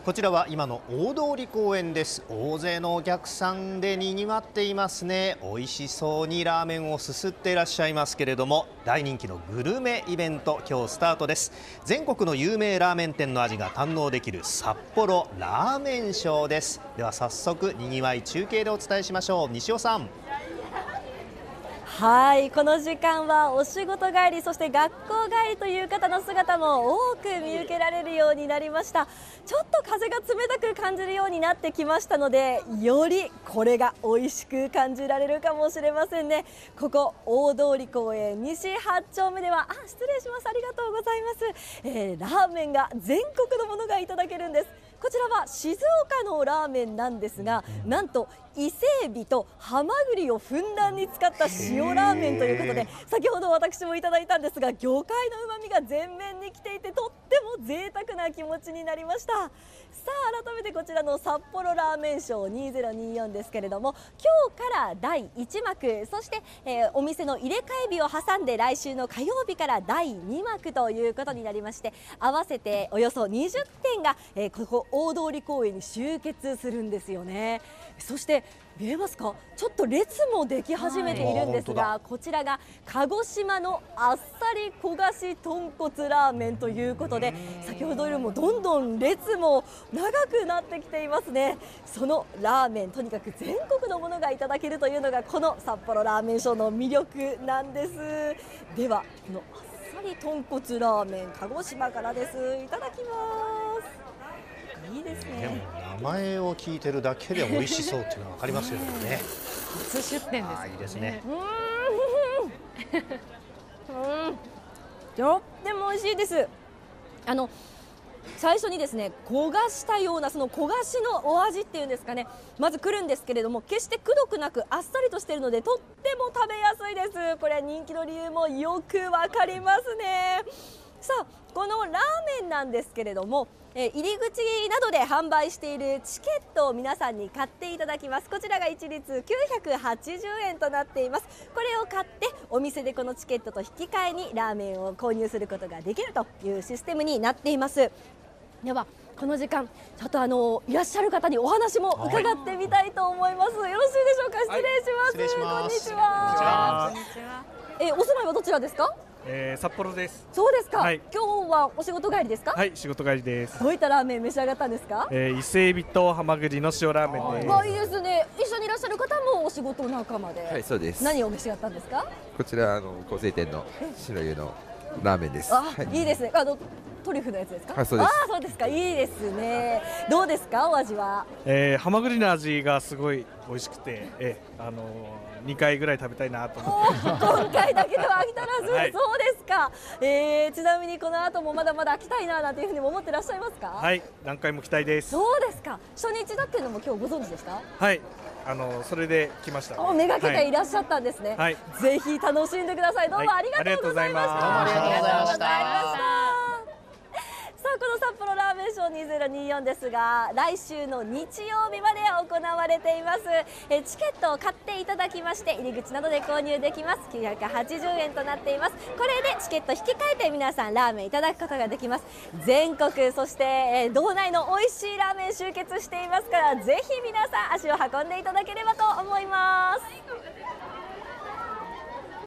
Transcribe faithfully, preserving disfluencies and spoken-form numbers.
こちらは今の大通公園です。大勢のお客さんでにぎわっていますね。美味しそうにラーメンをすすっていらっしゃいますけれども、大人気のグルメイベント今日スタートです。全国の有名ラーメン店の味が堪能できる札幌ラーメンショーです。では早速にぎわい中継でお伝えしましょう。西尾さん。 はい、この時間はお仕事帰り、そして学校帰りという方の姿も多く見受けられるようになりました。ちょっと風が冷たく感じるようになってきましたので、よりこれが美味しく感じられるかもしれませんね。ここ大通公園西はち丁目では、あ、失礼します、ありがとうございます、えー、ラーメンが全国のものがいただけるんです。こちらは静岡のラーメンなんですが、なんと伊勢海老とハマグリをふんだんに使った塩ラーメンということで、先ほど私もいただいたんですが、魚介の旨味が全面に来ていて、とっても贅沢な気持ちになりました。さあ改めてこちらの札幌ラーメンショーにせんにじゅうよんですけれども、今日からだいいち幕、そして、えー、お店の入れ替え日を挟んで来週の火曜日からだいに幕ということになりまして、合わせておよそにじゅってんが、えー、ここ大通公園に集結するんですよね。そして見えますか、ちょっと列もでき始めているんですが、はい、こちらが鹿児島のあっさり焦がし豚骨ラーメンということで、先ほどよりもどんどん列も長くなってきていますね。そのラーメン、とにかく全国のものがいただけるというのがこの札幌ラーメンショーの魅力なんです。ではこのあっさり豚骨ラーメン、鹿児島からです。いただきます。いいですね。 名前を聞いてるだけで美味しそうっていうのが分かりますよね。 初出店です、ね。 いいですね。 うん、うん、とっても美味しいです。あの最初にですね、焦がしたようなその焦がしのお味っていうんですかね、まず来るんですけれども、決してくどくなくあっさりとしているので、とっても食べやすいです。これ人気の理由もよくわかりますね。さあこのラーメンなんですけれども、えー、入り口などで販売しているチケットを皆さんに買っていただきます。こちらが一律きゅうひゃくはちじゅうえんとなっています。これを買ってお店でこのチケットと引き換えにラーメンを購入することができるというシステムになっています。ではこの時間ちょっとあのいらっしゃる方にお話も伺ってみたいと思います。よろしいでしょうか。失礼します。 はい、失礼します。 こんにちは。こんにちは。えー、お住まいはどちらですか。 えー、札幌です。 そうですか、 はい、 今日はお仕事帰りですか。 はい、仕事帰りです。 どういったラーメン召し上がったんですか。 えー、伊勢海老とハマグリの塩ラーメンです。 まあいいですね。一緒にいらっしゃる方もお仕事仲間で。 はい、そうです。 何を召し上がったんですか。 こちらあの構成店の白湯のラーメンです。 あ、 はい、 いいですね。あのトリュフのやつですか。 はい、そうです。 あ、そうですか。いいですね。どうですか、お味は。 えー、ハマグリの味がすごい美味しくて、えー、あのー、にかいぐらい食べたいなと思って。 今回だけでは飽き足らず、 はい、 そうですか。えー、ちなみにこの後もまだまだ来たいななんていうふうにも思ってらっしゃいますか。 はい、何回も来たいです。 そうですか。初日だっていうのも今日ご存知でした。 はい、あのー、それで来ました、ね。 お、めがけていらっしゃったんですね。 はい、 ぜひ楽しんでください。どうもありがとうございました。 どうもありがとうございました。 さあこの札幌ラーメンショーにせんにじゅうよんですが、来週の日曜日まで行われています。えチケットを買っていただきまして、入り口などで購入できます。きゅうひゃくはちじゅうえんとなっています。これでチケット引き換えて皆さんラーメンいただくことができます。全国、そして、え道内の美味しいラーメン集結していますから、ぜひ皆さん足を運んでいただければと思います。